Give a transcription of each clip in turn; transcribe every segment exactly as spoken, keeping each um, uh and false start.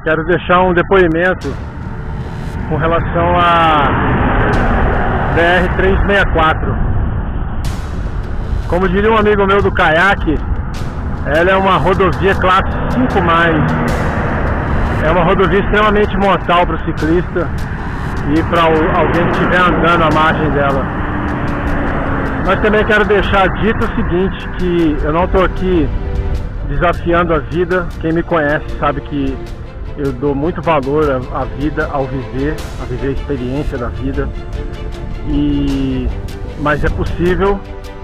Quero deixar um depoimento com relação a B R trezentos e sessenta e quatro. Como diria um amigo meu do caiaque, ela é uma rodovia classe cinco mais. É uma rodovia extremamente mortal para o ciclista e para alguém que estiver andando à margem dela. Mas também quero deixar dito o seguinte, que eu não estou aqui desafiando a vida. Quem me conhece sabe que eu dou muito valor à vida, ao viver, a viver a experiência da vida. E... Mas é possível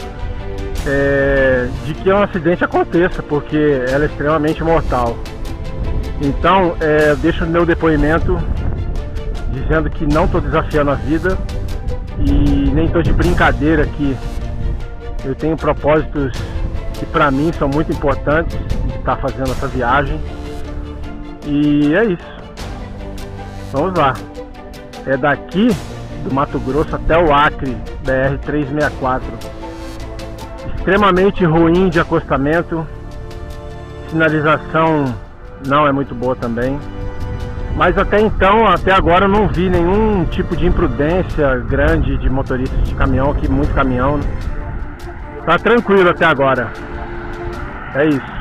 é, de que um acidente aconteça, porque ela é extremamente mortal. Então, é, eu deixo o meu depoimento dizendo que não estou desafiando a vida e nem estou de brincadeira aqui. Eu tenho propósitos que para mim são muito importantes de estar fazendo essa viagem. E é isso. Vamos lá. É daqui do Mato Grosso até o Acre, B R trezentos e sessenta e quatro. Extremamente ruim de acostamento. Sinalização não é muito boa também. Mas até então, até agora, eu não vi nenhum tipo de imprudência grande de motoristas de caminhão, aqui muito caminhão. Tá tranquilo até agora. É isso.